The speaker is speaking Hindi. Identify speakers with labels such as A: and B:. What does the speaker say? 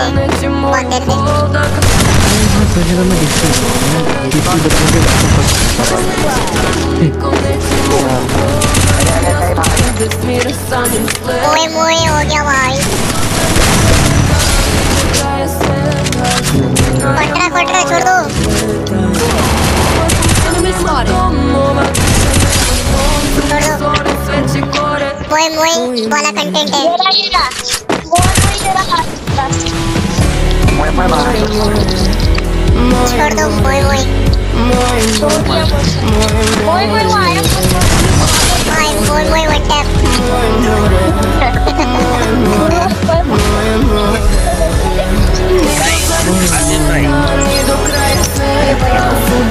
A: बहुत देर से।
B: सोचने का मैं
A: मोए मोए हो गया भाई। फट रहा छोड़ दो। मोए मोए वाला कंटेंट है। छोड़ दो मोए मोए।